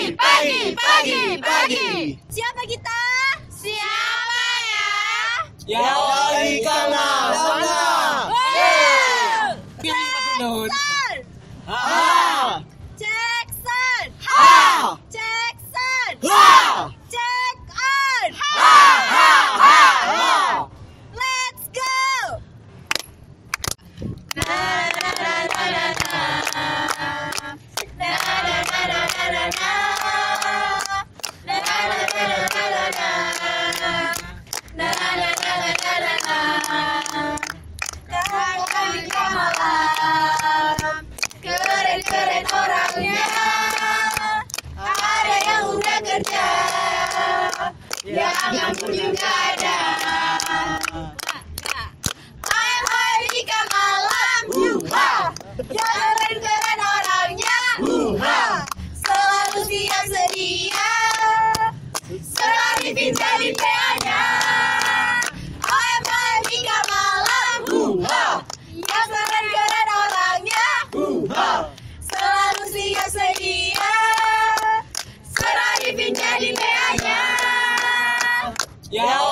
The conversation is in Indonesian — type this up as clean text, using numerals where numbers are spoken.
Pagi. Siapa kita? Siapa ya? Yang paling kenal mana? Jackson! Jackson! Jackson! Check on! Let's go! Keren-keren orangnya, ada yang udah kerja, yang nganggur juga ada. Hai Dika malam, yang keren-keren orangnya, selalu siap sedia, selalu jadi PA-nya. Hai Dika malam, yang keren-keren orangnya, selalu siap sedia, selalu jadi PA-nya. Yang